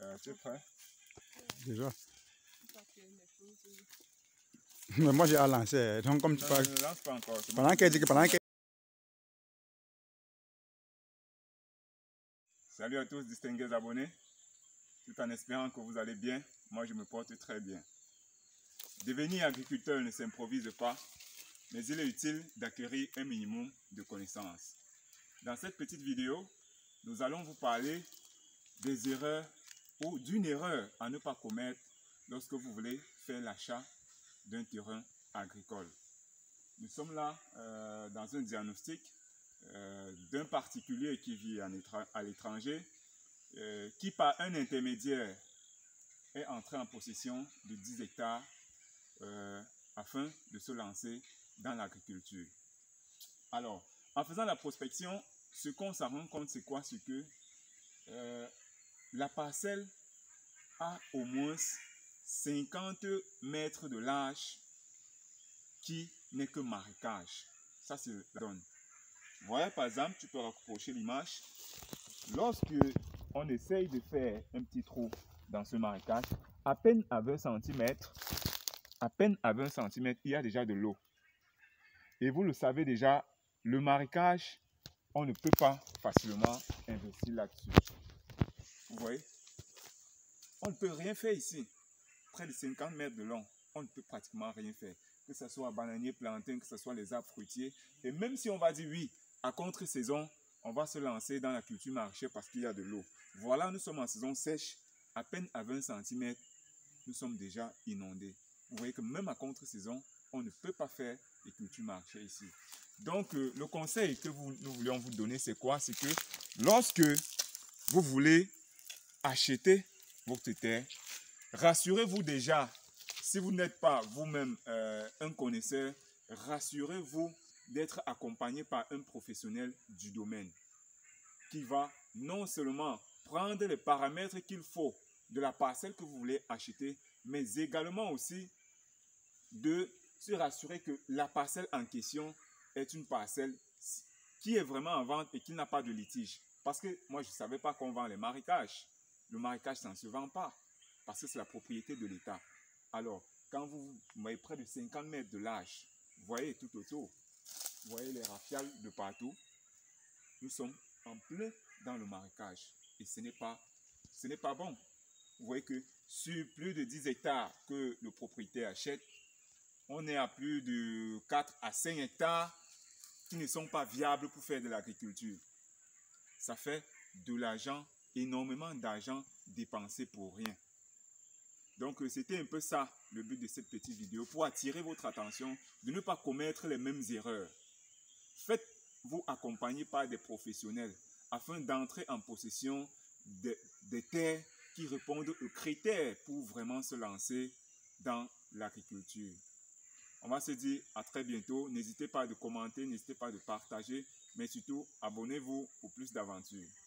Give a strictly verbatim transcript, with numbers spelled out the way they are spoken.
Euh, tu es prêt? Déjà. Mais moi j'ai à lancer. Donc comme tu Non, parles. ne lance pas encore. Pendant qu'elle dit que pendant qu'elle. Salut à tous, distingués abonnés. Tout en espérant que vous allez bien. Moi je me porte très bien. Devenir agriculteur ne s'improvise pas, mais il est utile d'acquérir un minimum de connaissances. Dans cette petite vidéo, nous allons vous parler des erreurs ou d'une erreur à ne pas commettre lorsque vous voulez faire l'achat d'un terrain agricole. Nous sommes là euh, dans un diagnostic euh, d'un particulier qui vit en à l'étranger, euh, qui par un intermédiaire est entré en possession de dix hectares euh, afin de se lancer dans l'agriculture. Alors, en faisant la prospection, ce qu'on s'en rend compte, c'est quoi? C'est que euh, la parcelle a au moins cinquante mètres de large qui n'est que marécage. Ça, c'est la donne. Vous voyez, par exemple, tu peux rapprocher l'image. Lorsque on essaye de faire un petit trou dans ce marécage, à peine à vingt centimètres, à peine à vingt centimètres, il y a déjà de l'eau. Et vous le savez déjà, le marécage, on ne peut pas facilement investir là-dessus. Vous voyez? On ne peut rien faire ici. Près de cinquante mètres de long, on ne peut pratiquement rien faire. Que ce soit bananier, plantain, que ce soit les arbres fruitiers. Et même si on va dire oui, à contre-saison, on va se lancer dans la culture maraîchère parce qu'il y a de l'eau. Voilà, nous sommes en saison sèche, à peine à vingt centimètres, nous sommes déjà inondés. Vous voyez que même à contre-saison, on ne peut pas faire les cultures maraîchères ici. Donc, euh, le conseil que vous, nous voulions vous donner, c'est quoi? C'est que lorsque vous voulez acheter votre terre, rassurez-vous déjà, si vous n'êtes pas vous-même euh, un connaisseur, rassurez-vous d'être accompagné par un professionnel du domaine qui va non seulement prendre les paramètres qu'il faut de la parcelle que vous voulez acheter, mais également aussi de se rassurer que la parcelle en question est une parcelle qui est vraiment en vente et qui n'a pas de litige. Parce que moi, je ne savais pas qu'on vend les marécages. Le marécage, ça ne se vend pas parce que c'est la propriété de l'État. Alors, quand vous voyez près de cinquante mètres de large, vous voyez tout autour, vous voyez les rafiales de partout, nous sommes en plein dans le marécage. Et ce n'est pas, ce n'est pas bon. Vous voyez que sur plus de dix hectares que le propriétaire achète, on est à plus de quatre à cinq hectares qui ne sont pas viables pour faire de l'agriculture. Ça fait de l'argent, énormément d'argent dépensé pour rien. Donc c'était un peu ça le but de cette petite vidéo, pour attirer votre attention de ne pas commettre les mêmes erreurs. Faites-vous accompagner par des professionnels afin d'entrer en possession de, de terres qui répondent aux critères pour vraiment se lancer dans l'agriculture. On va se dire à très bientôt. N'hésitez pas à commenter, n'hésitez pas à partager, mais surtout abonnez-vous pour plus d'aventures.